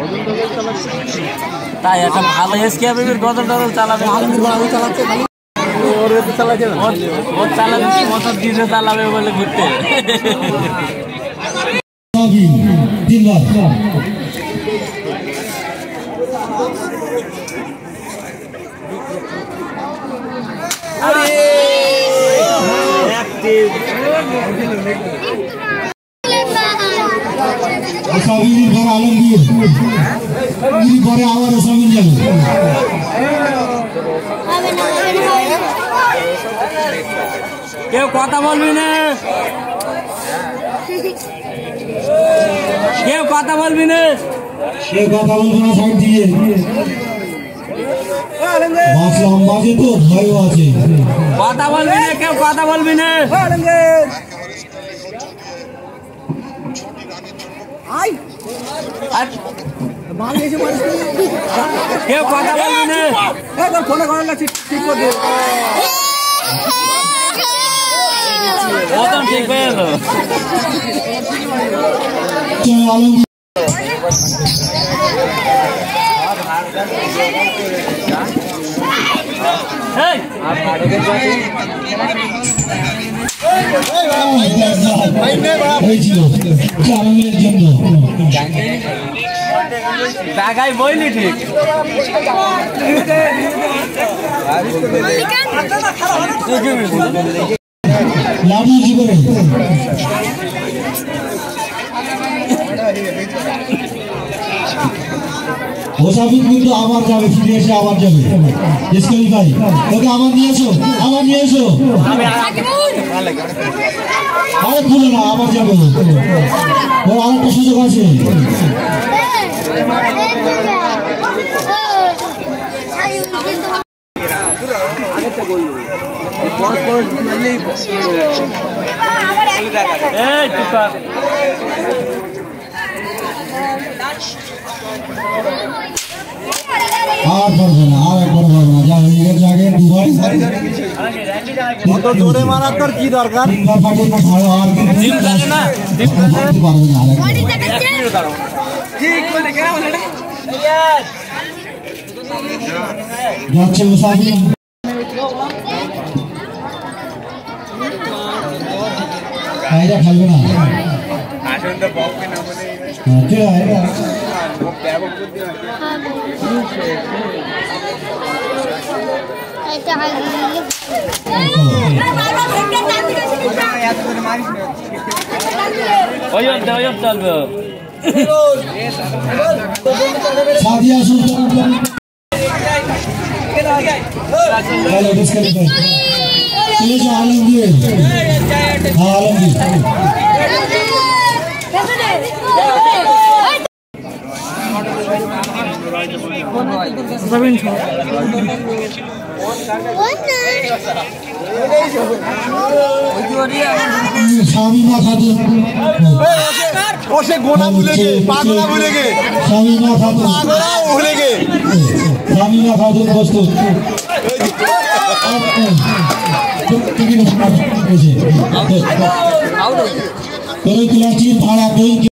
তাই একটা ভালো এসকেবির গজল টজল চালাবে চালাচ্ছে খালি ওর চালাচ্ছে ওর চালাবে কি মোটর দিয়ে চালাবে বলে ঘুরতে আলমগীর পরে আবার ওসামিন যাবে কেউ কথা বলবি না কেউ কথা বলবি না সাইড দিয়ে মাছ লম্বা যে তো ভয়ও আছে কথা বলবি না কেউ কথা বলবি না কেউ কথা বলবি না ফোনে করে ঠিক করে ঠিক হয়ে গেল জায়গায় বইলি ঠিক লাভি কি করে ওসাবিন কিন্তু আবার যাবে ফিরে এসে আবার যাবে ইসকালি ভাই ওকে আবার নিয়ে এসো আরে খুলে না আবার যাবে ওর আরেকটা সুযোগ আছে আর পারবে না আর একবার পারবে না যা হয়ে গেছে আগে দুবার জোরে মারার তোর কি দরকার যাচ্ছে মুসাফির খাইরা খাইবে না সাদিয়া সুলতান আলমগীর শামিমা খাতুন গোনা ভুলে গে পাগলা ভুলে গে শামিমা খাতুন পাগলা ভুলে গে শামিমা খাতুন প্রস্তুত তোর ক্লাসটির ভাড়া